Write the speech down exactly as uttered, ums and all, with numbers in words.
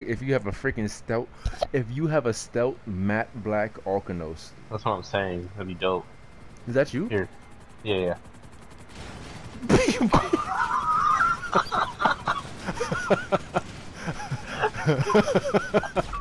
if you have a freaking stealth, if you have a stealth matte black Arcanos. That's what I'm saying. That'd be dope. Is that you? Here. Yeah, yeah.